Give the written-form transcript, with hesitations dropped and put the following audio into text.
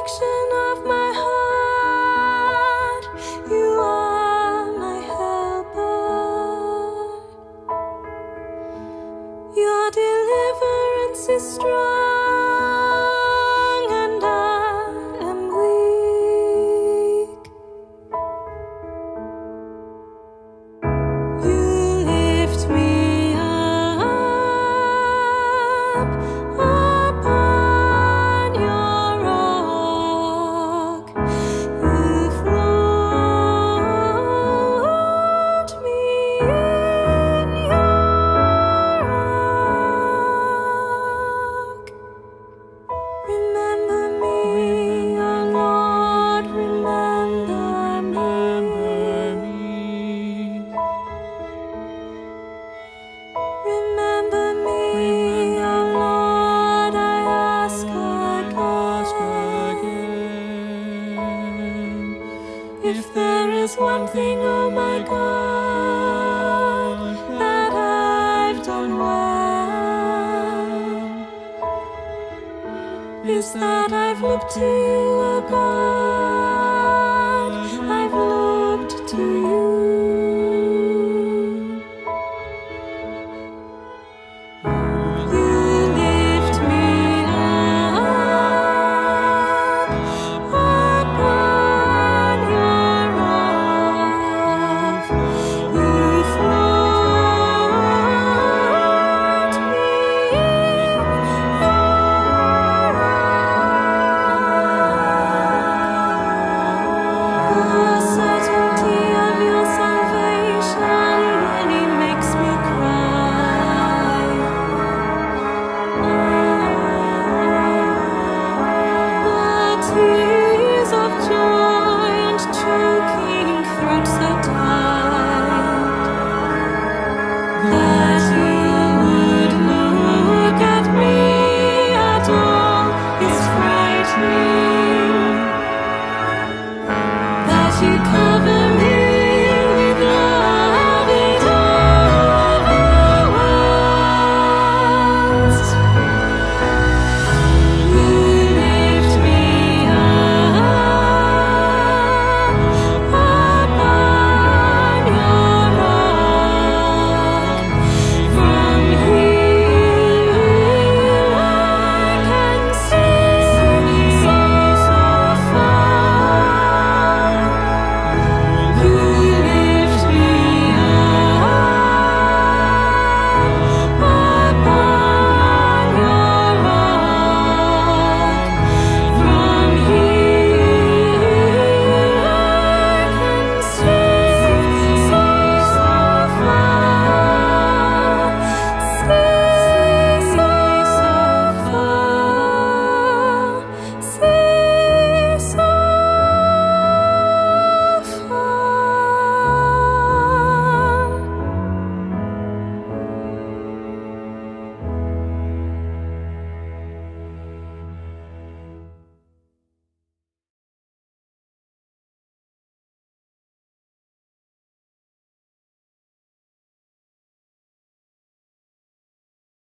reflection of my heart. You are my helper. Your deliverance is strong, and I am weak. You lift me up upon your rock. You've rolled me in your ark. Remember me, O Lord, remember me. Remember me, O Lord, I ask again. If there is one thing, oh my God, that I've done well, is that I've looked to you, O God, I've looked to you. You lift me up upon your rock. You've rolled me in your ark. The certainty of your salvation really makes me cry. But you